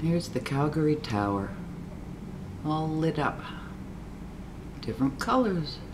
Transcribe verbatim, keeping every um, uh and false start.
Here's the Calgary Tower, all lit up. Different colors.